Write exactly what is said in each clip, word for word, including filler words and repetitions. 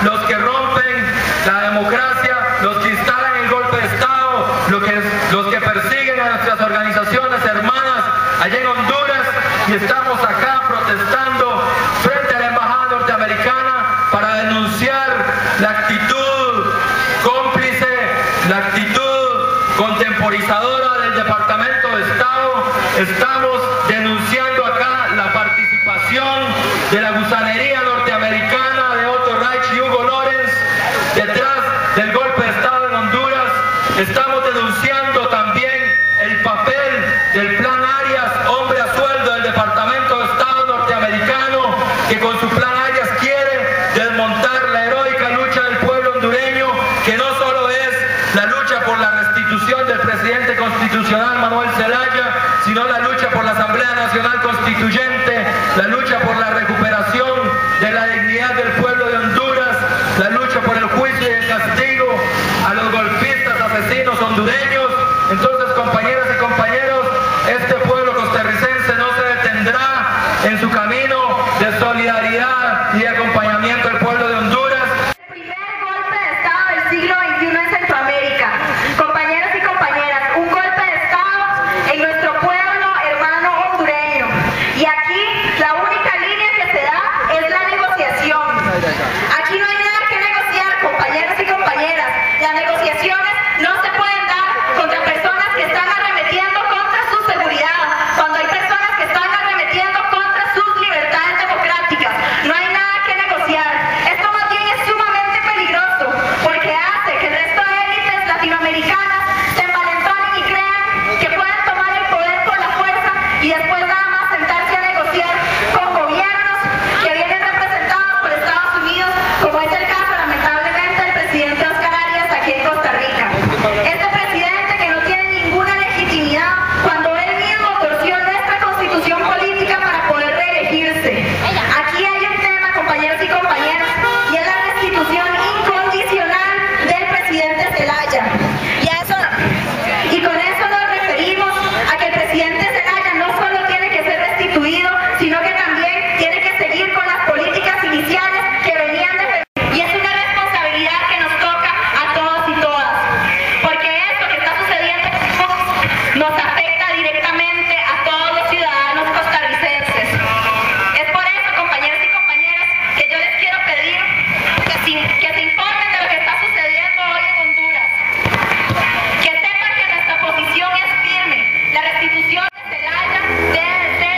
los que rompen la democracia, los que instalan el golpe de Estado, los que, los que persiguen a nuestras organizaciones hermanas allá en Honduras, y estamos acá protestando frente a la embajada norteamericana para denunciar la actitud cómplice, la actitud contemporizadora del Departamento de Estado. Estamos denunciando acá la participación de la gusanería norteamericana de Otto Reich y Hugo Lorenz detrás del golpe de Estado en Honduras. Estamos denunciando también el papel del Plan Arias, hombre a sueldo del Departamento de Estado norteamericano, que con su Plan Arias quiere desmontar la heroica lucha del pueblo hondureño, que no solo es la lucha por la restitución del presidente constitucional Manuel Zelaya, sino la lucha por la Asamblea Nacional Constituyente, la lucha por la recuperación de la dignidad del pueblo de Honduras, la lucha por el juicio y el castigo a los golpistas asesinos hondureños. Entonces, compañeras y compañeros, este pueblo costarricense no se detendrá en su camino de solidaridad y de acompañamiento al pueblo de Honduras. El primer golpe de Estado del siglo veintiuno en Centroamérica. Compañeros y compañeras, un golpe de Estado en nuestro pueblo hermano hondureño. Y aquí la única línea que se da es la negociación. Aquí no hay nada que negociar, compañeros y compañeras. Las negociaciones no se pueden dar contra personas que están arremetiendo contra su seguridad, cuando hay personas que están arremetiendo contra sus libertades democráticas. No hay nada que negociar. Esto más bien es sumamente peligroso, porque hace que el resto de élites latinoamericanas se envalentonen y crean que pueden tomar el poder por la fuerza y después nada más sentarse a negociar con gobiernos que vienen representados por Estados Unidos, como es el caso lamentablemente del presidente Oscar Arias aquí en Costa Rica. Este presidente que no tiene ninguna legitimidad cuando él mismo torció nuestra constitución política para poder reelegirse. Aquí hay un tema, compañeros y compañeras, y es la restitución incondicional del presidente Zelaya. Y, a eso, y con eso nos referimos a que el presidente Zelaya no solo tiene que ser restituido, sino que también tiene que seguir con las políticas iniciales que venían de... Y es una responsabilidad que nos toca a todos y todas, porque esto que está sucediendo nos afecta directamente a todos los ciudadanos costarricenses. Es por eso, compañeros y compañeras, que yo les quiero pedir que se, que se informen de lo que está sucediendo hoy en Honduras, que sepan que nuestra posición es firme. La restitución de Zelaya debe de ser,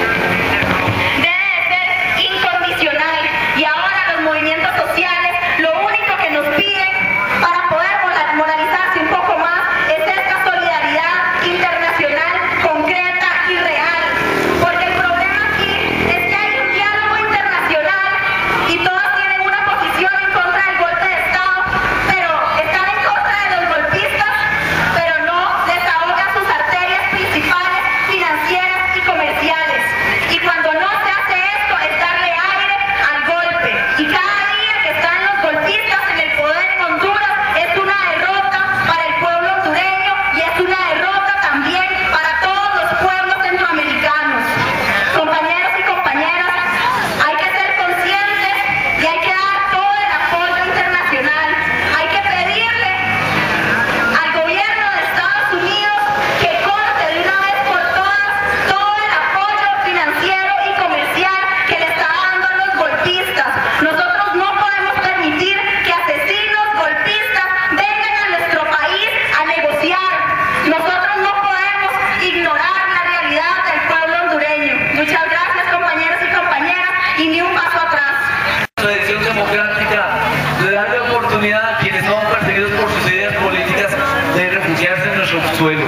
debe de ser incondicional, y ahora los movimientos sociales lo único que nos piden para poder moral- moralizarse un poco más es esta solidaridad internacional concreta y real, porque el problema aquí es que hay un diálogo internacional y todos tienen una posición en contra del golpe de Estado, pero están en contra de los golpistas, pero no les ahogan sus arterias principales, financieras y comerciales. Y cuando no se hace esto es darle aire al golpe, y cada día que están los golpistas en el poder en Honduras es una derrota para el pueblo hondureño y es una derrota también para todos los pueblos centroamericanos. Compañeros y compañeras, hay que ser conscientes y hay que dar todo el apoyo internacional. Hay que pedirle al gobierno de Estados Unidos que corte de una vez por todas todo el apoyo financiero y comercial que le está dando a los golpistas. Nosotros no podemos permitir que asesinos golpistas vengan a nuestro país a negociar. Nosotros no podemos ignorar la realidad del pueblo hondureño. Muchas gracias, compañeros y compañeras, y ni un paso atrás. Tradición democrática de darle oportunidad a quienes son perseguidos por sus ideas políticas de refugiarse en nuestro suelo.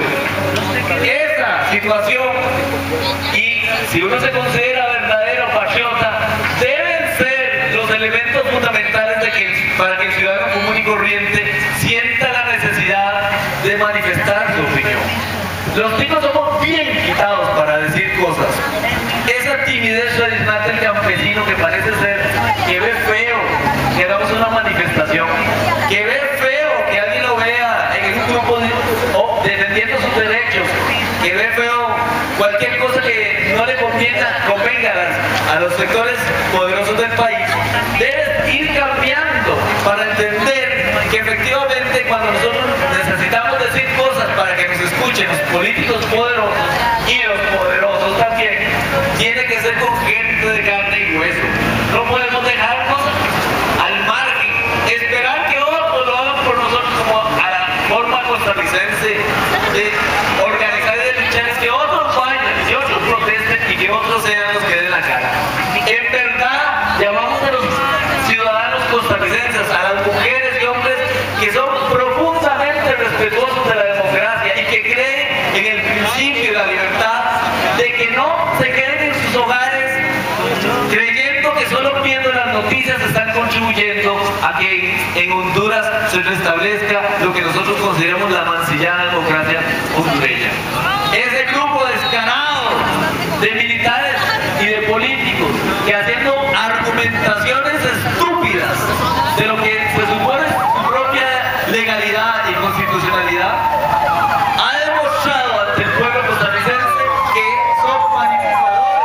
Esa situación, y si uno se considera verdadero patriota, deben ser los elementos fundamentales de que, para que el ciudadano común y corriente sienta la necesidad de manifestar su opinión. Los ticos somos bien quitados para decir cosas. Esa timidez tradicional del campesino que parece ser que ve feo que hagamos una manifestación, que ve feo que alguien lo vea en un grupo de, oh, defendiendo sus derechos, que ve feo cualquier cosa que no le convenga, convenga a, las, a los sectores poderosos del país, debe ir cambiando. para entender que efectivamente cuando nosotros necesitamos decir cosas para que nos escuchen los políticos poderosos y los poderosos también, tiene que ser con gente de carne y hueso. No podemos dejarnos al margen, esperar que otros lo hagan por nosotros como a la forma costarricense de organizar y de luchar, es que otros vayan, que otros protesten y que otros sean los que den la cara. En verdad, llamamos a los ciudadanos costarricenses, a las mujeres y hombres que son profundamente respetuosos de la democracia y que creen en el principio de la libertad, de que no se queden en sus hogares creyendo que solo viendo las noticias están contribuyendo a que en Honduras se restablezca lo que nosotros consideramos la mancillada democracia hondureña. Ese grupo descarado de militares y de políticos que haciendo argumentaciones estúpidas de lo que se supone es su propia legalidad y constitucionalidad, ha demostrado ante el pueblo costarricense que son manipuladores,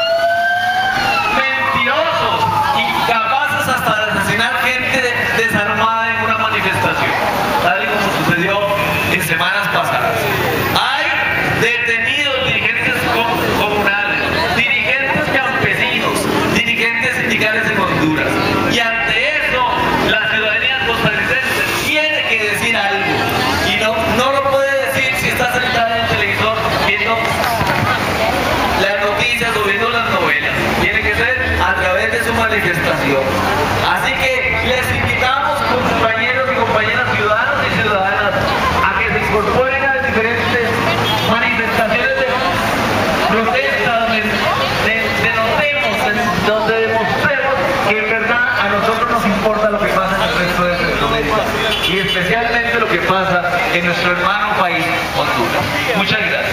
mentirosos y capaces hasta de asesinar gente desarmada en una manifestación, tal y como sucedió en semanas pasadas. Hay detenidos dirigentes comunales, dirigentes campesinos, dirigentes sindicales en Honduras, y ante eso la ciudadanía costarricense tiene que decir algo, y no, no lo puede decir si está sentada en el televisor viendo las noticias o viendo las novelas, tiene que ser a través de su manifestación. Así que les invitamos, compañeros y compañeras, ciudadanos y ciudadanas, a que se incorporen a las diferentes manifestaciones de protesta donde de- denotemos, en- donde demostremos que en verdad a nosotros nos importa lo que pasa en el resto de Centroamérica y especialmente lo que pasa en nuestro hermano país, Honduras. Muchas gracias.